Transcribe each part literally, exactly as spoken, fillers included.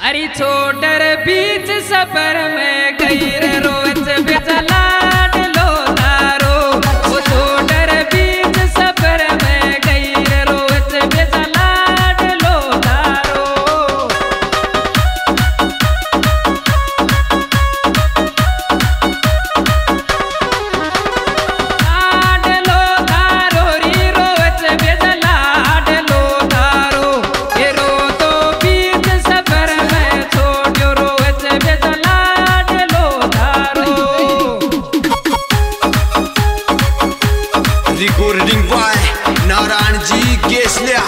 अरे छोटर बीच सफर में गई रे रोज बेचला लो तारो। वो छोटर बीच सफर में गई रे रोज बेचला लो तारो। लाड लो तारो री रोज बेचला लो तारो। ये रो तो बीच सफर में छोड़ो रोज बेचला लो तारो। Recording by Narayan ji Kesaliya.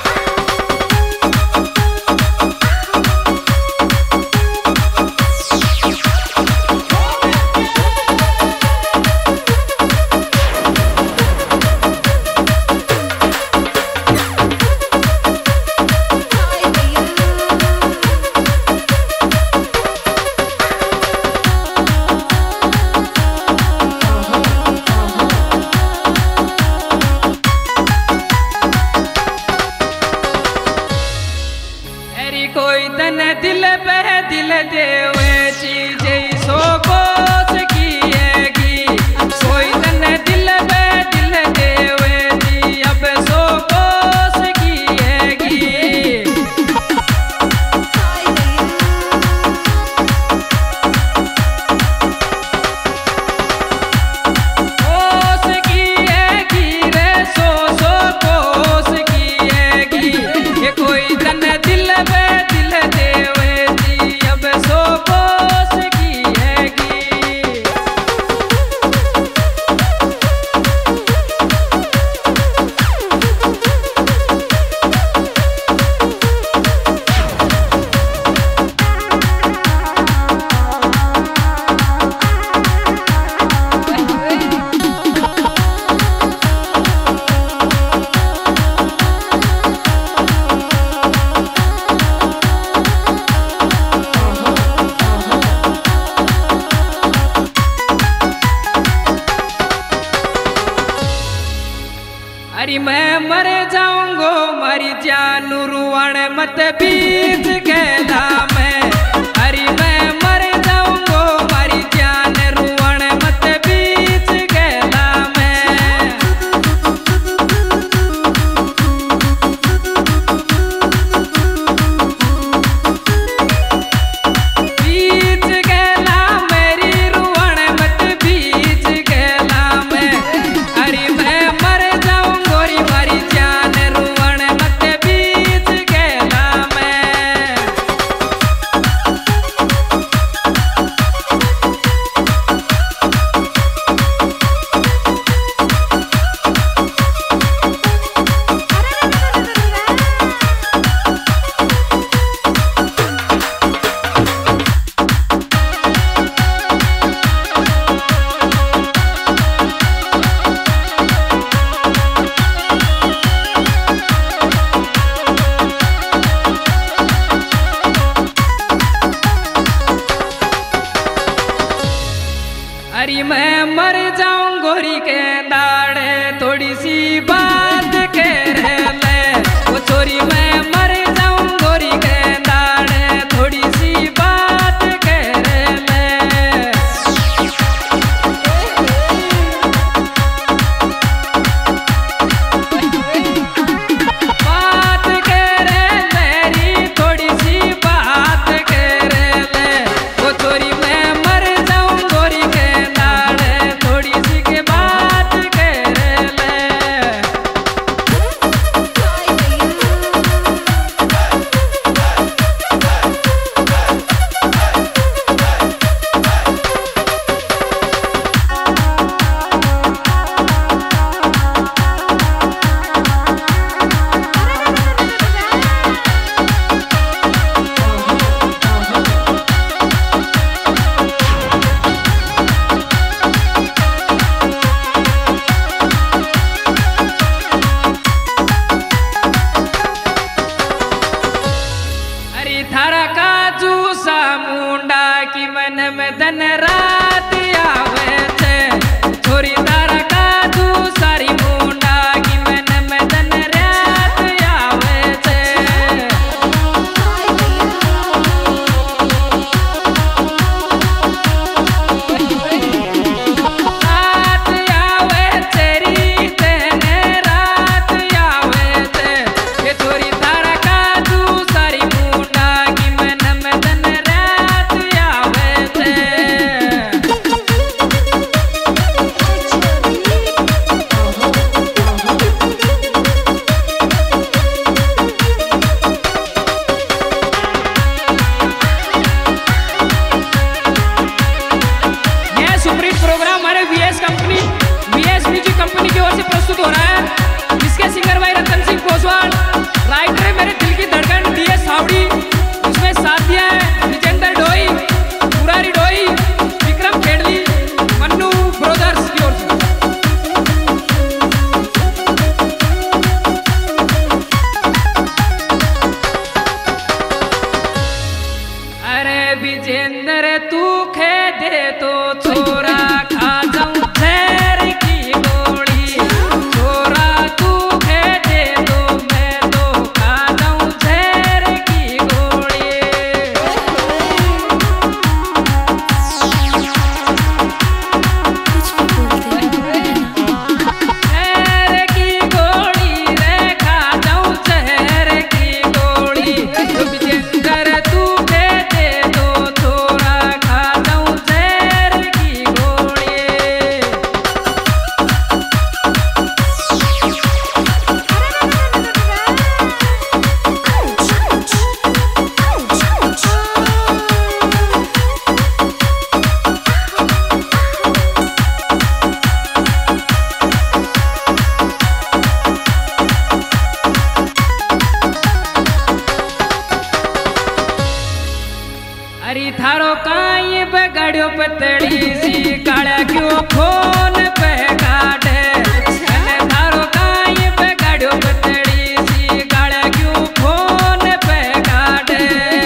कोई तन दिल पे दिल देवे चीज सो कोस किएगी। कोई तन दिल पे दिल देवे जी अब सो कोस किएगी। कोस किएगी रे सो सो कोस किएगी। ये कोई तन दिल पे अरे मैं मर जाऊंगो मरी जानू रुआण मत बीच गैला में। अरे मैं मर जाऊंगो मरी जान रुआण मत बीच गैला में। बीच गैला मेरी रुआण मत बीच गैला में। अरे मैं मर मरी जान रुआण मत बीच गैला में। अरे मैं मर जाऊं गोरी के दाड़े थोड़ी सी बात कह ले। वो छोरी मैं मर जाऊं गोरी के दाड़े थोड़ी सी बात कह ले। बात कह मेरी थोड़ी सी बात कह ले। वो छोरी मैं मर जाऊं गोरी के थोड़ी सी के बात कर ले। थारा काजू सा मुंडा की मन में धन रात आवे छे। छोरी तारा काजू सारी मुंडा की मन में धन रात आवे छे। कंपनी की ओर से प्रस्तुत हो रहा है, जिसके सिंगर भाई रतन सिंह कोसवाल, राइटर है मेरे दिल की धड़कन डी एस सावड़ी, उसमें साथ दिया है विजेंद्र डोई, मुरारी डोई, विक्रम खेड़ली, मन्नू ब्रदर्स की ओर से। अरे विजेंद्र तू खे दे तो छोरा खा जाऊं जहर की गोली, छोरा तू खे दे तो मैं तो खा जाऊं जहर की गोली। जहर की गोली रे खा जाऊं जहर की गोली, विजेंद्र तू खे दे तो छोरा खा जाऊं जहर की गोली। अरे थारो काई बगाड़ो पतड़ी सी काला क्यों फोन पे काटे, अने थारो काई बगाड़ो पतड़ी सी काला क्यों फोन पे काटे।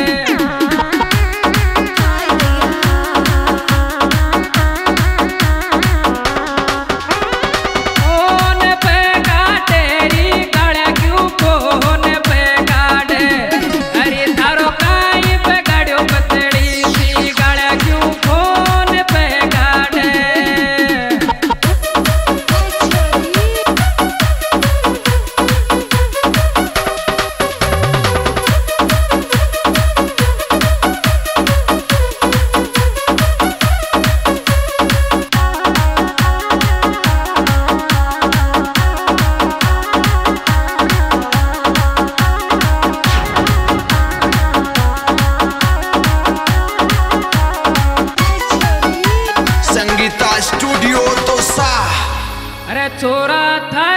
फोन पे काटे री काला क्यों फोन पे काटे, अरे थारो काई बगाड़ो पतड़ी सी काला क्यों फोन पे काटे। संगीता स्टूडियो तो सा। अरे छोरा था